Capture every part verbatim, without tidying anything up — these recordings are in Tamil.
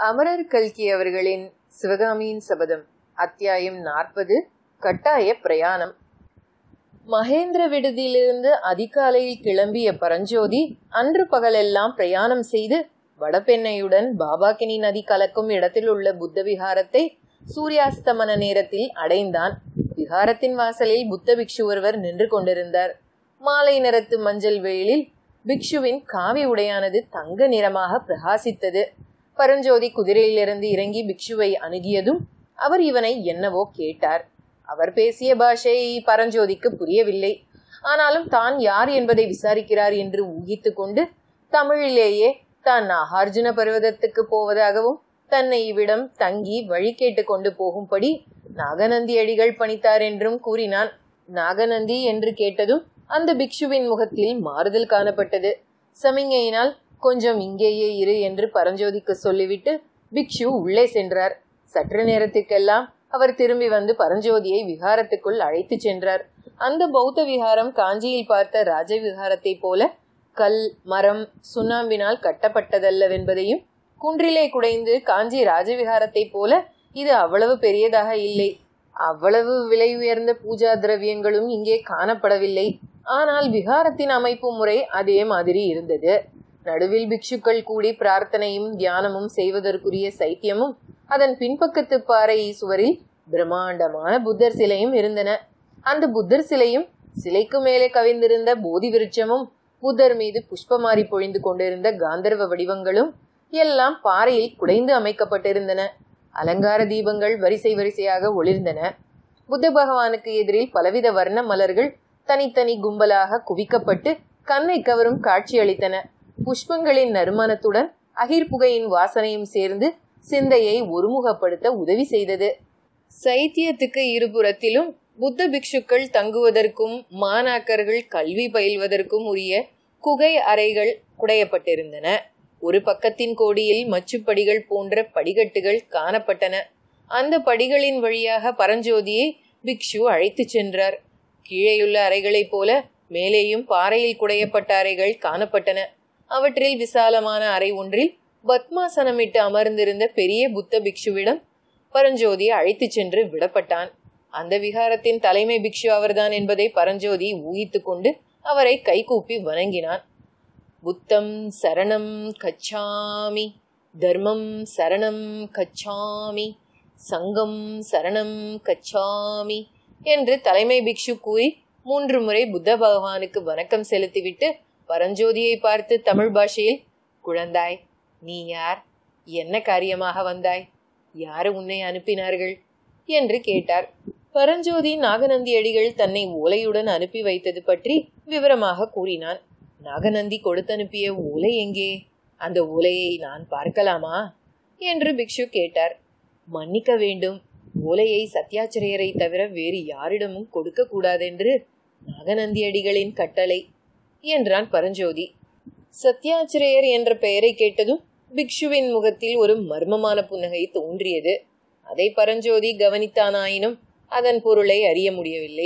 அமரர் கல்கி அவர்களின் சிவகாமியின் சபதம் அத்தியாயம் நாற்பது. கட்டாய பிரயாணம். மகேந்திர விடுதியிலிருந்து அதிகாலையில் கிளம்பிய பரஞ்சோதி அன்று பகலெல்லாம் பிரயாணம் செய்து வடபெண்ணையுடன் பாபாக்கினி நதி கலக்கும் இடத்தில் உள்ள புத்த விகாரத்தை சூரியாஸ்தமன நேரத்தில் அடைந்தான். விகாரத்தின் வாசலில் புத்த பிக்ஷு ஒருவர் நின்று கொண்டிருந்தார். மாலை நிறத்து மஞ்சள் வெயிலில் பிக்ஷுவின் காவி உடையானது தங்க நிறமாக பிரகாசித்தது. பரஞ்சோதி குதிரையிலிருந்து இறங்கி பிக்ஷுவை அணுகியதும் அவர் இவனை என்னவோ கேட்டார். அவர் பேசிய பாஷை பரஞ்சோதிக்கு புரியவில்லை. ஆனாலும் தான் யார் என்பதை விசாரிக்கிறார் என்று ஊகித்து கொண்டு தமிழிலேயே தான் நாகார்ஜுன பர்வதத்துக்கு போவதாகவும் தன்னை இவ்விடம் தங்கி வழி கேட்டு கொண்டு போகும்படி நாகநந்தி அடிகள் பணித்தார் என்றும் கூறினான். நாகநந்தி என்று கேட்டதும் அந்த பிக்ஷுவின் முகத்தில் மாறுதல் காணப்பட்டது. சமிங்கையினால் கொஞ்சம் இங்கேயே இரு என்று பரஞ்சோதிக்கு சொல்லிவிட்டு பிக்ஷு உள்ளே சென்றார். சற்று நேரத்திற்கெல்லாம் அவர் திரும்பி வந்து பரஞ்சோதியை விகாரத்துக்குள் அழைத்து சென்றார். அந்த பௌத்த விகாரம் காஞ்சியில் பார்த்த ராஜ விகாரத்தை போல கல் மரம் சுண்ணாம்பினால் கட்டப்பட்டதல்லவென்பதையும், குன்றிலே குடைந்து காஞ்சி ராஜவிகாரத்தை போல இது அவ்வளவு பெரியதாக இல்லை, அவ்வளவு விலை உயர்ந்த பூஜா திரவியங்களும் இங்கே காணப்படவில்லை. ஆனால் விகாரத்தின் அமைப்பு முறை அதே மாதிரி இருந்தது. நடுவில் பிக்ஷுக்கள் கூடி பிரார்த்தனையும் தியானமும் செய்வதற்குரிய சைத்தியமும், அதன் பின்பக்கத்து பாறை சுவரில் பிரம்மாண்டமான புத்தர் சிலையும் இருந்தன. அந்த புத்தர் சிலையும் சிலைக்கு மேலே கவிழ்ந்திருந்த போதி விருட்சமும் புத்தர் மீது புஷ்பமாரி பொழிந்து கொண்டிருந்த காந்தர்வ வடிவங்களும் எல்லாம் பாறையில் குடைந்து அமைக்கப்பட்டிருந்தன. அலங்கார தீபங்கள் வரிசை வரிசையாக ஒளிர்ந்தன. புத்த பகவானுக்கு எதிரில் பலவித வர்ண மலர்கள் தனித்தனி கும்பலாக குவிக்கப்பட்டு கண்ணை கவரும் காட்சி அளித்தன. புஷ்பங்களின் நறுமணத்துடன் அகிர்புகையின் வாசனையும் சேர்ந்து சிந்தையை ஒருமுகப்படுத்த உதவி செய்தது. சைத்தியத்துக்கு இருபுறத்திலும் புத்த பிக்ஷுக்கள் தங்குவதற்கும் மாணாக்கர்கள் கல்வி பயில்வதற்கும் உரிய குகை அறைகள் குடையப்பட்டிருந்தன. ஒரு பக்கத்தின் கோடியில் மச்சுப்படிகள் போன்ற படிகட்டுகள் காணப்பட்டன. அந்த படிகளின் வழியாக பரஞ்சோதியை பிக்ஷு அழைத்து சென்றார். கீழேயுள்ள அறைகளைப் போல மேலேயும் பாறையில் குடையப்பட்ட அறைகள் காணப்பட்டன. அவற்றில் விசாலமான அறை ஒன்றில் பத்மாசனமிட்டு அமர்ந்திருந்த பெரிய புத்த பிக்ஷுவிடம் பரஞ்சோதியை அழைத்து சென்று விடப்பட்டான். அந்த விகாரத்தின் தலைமை பிக்ஷு அவர்தான் என்பதை பரஞ்சோதி ஊகித்து கொண்டு அவரை கைகூப்பி வணங்கினான். புத்தம் சரணம் கச்சாமி, தர்மம் சரணம் கச்சாமி, சங்கம் சரணம் கச்சாமி என்று தலைமை பிக்ஷு கூறி மூன்று முறை புத்த பகவானுக்கு வணக்கம் செலுத்திவிட்டு பரஞ்சோதியை பார்த்து தமிழ் பாஷையில், குழந்தாய், நீ யார்? என்ன காரியமாக வந்தாய்? யாரு உன்னை அனுப்பினார்கள் என்று கேட்டார். பரஞ்சோதி நாகநந்தி அடிகள் தன்னை ஓலையுடன் அனுப்பி வைத்தது பற்றி விவரமாக கூறினான். நாகநந்தி கொடுத்தனுப்பிய ஓலை எங்கே? அந்த ஓலையை நான் பார்க்கலாமா என்று பிக்ஷு கேட்டார். மன்னிக்க வேண்டும், ஓலையை சத்யாச்சிரியரை தவிர வேறு யாரிடமும் கொடுக்க கூடாதென்று நாகநந்தி அடிகளின் கட்டளை என்றான் பரஞ்சோதி. சத்யாச்சிரியர் என்ற பெயரை கேட்டதும் பிக்ஷுவின் முகத்தில் ஒரு மர்மமான புன்னகை தோன்றியது. அதை பரஞ்சோதி கவனித்தானாயினும் அதன் பொருளை அறிய முடியவில்லை.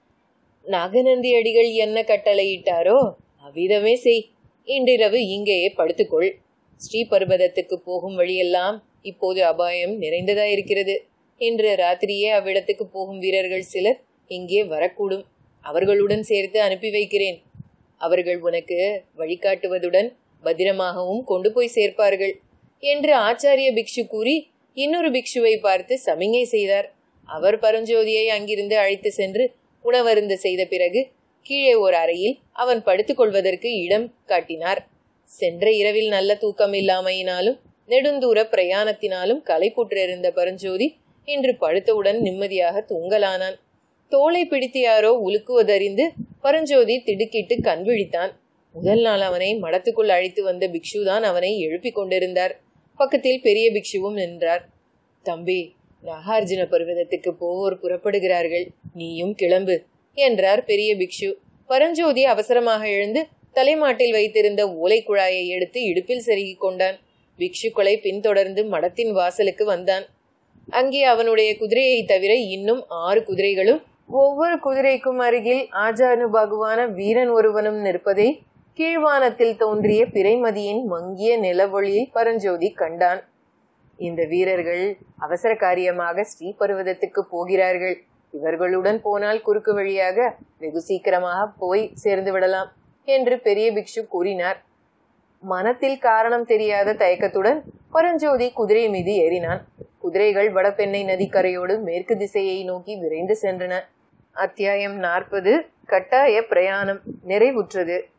நாகநந்தி அடிகள் என்ன கட்டளையிட்டாரோ அவ்விதமே செய். இன்றிரவு இங்கேயே படுத்துக்கொள். ஸ்ரீபர்வதத்துக்கு போகும் வழியெல்லாம் இப்போது அபாயம் நிறைந்ததாயிருக்கிறது. இன்று ராத்திரியே அவ்விடத்துக்கு போகும் வீரர்கள் சிலர் இங்கே வரக்கூடும். அவர்களுடன் சேர்த்து அனுப்பி வைக்கிறேன். அவர்கள் உனக்கு வழிகாட்டுவதுடன் பத்திரமாகவும் கொண்டு போய் சேர்ப்பார்கள் என்று ஆச்சாரிய பிக்ஷு கூறி இன்னொரு பிக்ஷுவை பார்த்து சமிங்கை செய்தார். அவர் பரஞ்சோதியை அங்கிருந்து அழைத்து சென்று உணவருந்த செய்த பிறகு கீழே ஒரு அறையில் அவன் படுத்துக் கொள்வதற்கு இடம் காட்டினார். சென்ற இரவில் நல்ல தூக்கம் இல்லாமையினாலும் நெடுந்தூர பிரயாணத்தினாலும் களைப்புற்றிருந்த பரஞ்சோதி இன்று படுத்தவுடன் நிம்மதியாக தூங்கலானான். தோளை பிடித்து யாரோ உலுக்குவதறிந்து பரஞ்சோதி திடுக்கிட்டு கண் விழித்தான். முதல் நாள் அவனை மடத்துக்குள் அழைத்து வந்த பிக்ஷுதான் அவனை எழுப்பி கொண்டிருந்தார். பக்கத்தில் பெரிய பிக்ஷுவும் நின்றார். தம்பி, நாகார்ஜுன பர்வதத்துக்கு போவோர் புறப்படுகிறார்கள், நீயும் கிளம்பு என்றார் பெரிய பிக்ஷு. பரஞ்சோதி அவசரமாக எழுந்து தலைமாட்டில் வைத்திருந்த ஓலை குழாயை எடுத்து இடுப்பில் செருகி கொண்டான். பிக்ஷுக்களை பின்தொடர்ந்து மடத்தின் வாசலுக்கு வந்தான். அங்கே அவனுடைய குதிரையை தவிர இன்னும் ஆறு குதிரைகளும் ஒவ்வொரு குதிரைக்கும் அருகில் ஆஜானுபாகுவான வீரன் ஒருவனும் நிற்பதை கீழ்வானத்தில் தோன்றிய பிறைமதியின் மங்கிய நிலவொளியில் பரஞ்சோதி கண்டான். இந்த வீரர்கள் அவசர காரியமாக ஸ்ரீபர்வதத்துக்கு போகிறார்கள். இவர்களுடன் போனால் குறுக்கு வழியாக வெகு சீக்கிரமாக போய் சேர்ந்து விடலாம் என்று பெரிய பிக்ஷு கூறினார். மனத்தில் காரணம் தெரியாத தயக்கத்துடன் பரஞ்சோதி குதிரை மீது ஏறினான். குதிரைகள் வடபெண்ணை நதிக்கரையோடு மேற்கு திசையை நோக்கி விரைந்து சென்றன. அத்தியாயம் நாற்பது. கட்டாய பிரயாணம் நிறைவுற்றது.